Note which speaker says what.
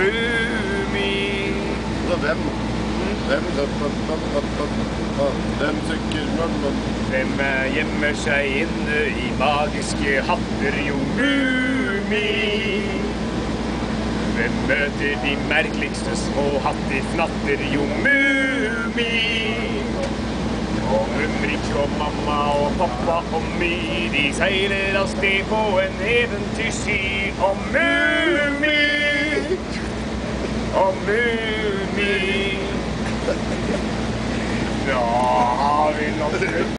Speaker 1: Mumi.
Speaker 2: Hvem søker
Speaker 1: Hvem gjemmer seg inne i magiske hatter, jo Mumi. Hvem møter de merkeligste små hattifnatter, jo Mumi. Og Mumrik og mamma og pappa og My, de seiler av sted på en eventyrsky om Mumi. Om Mumi. Da har vi nok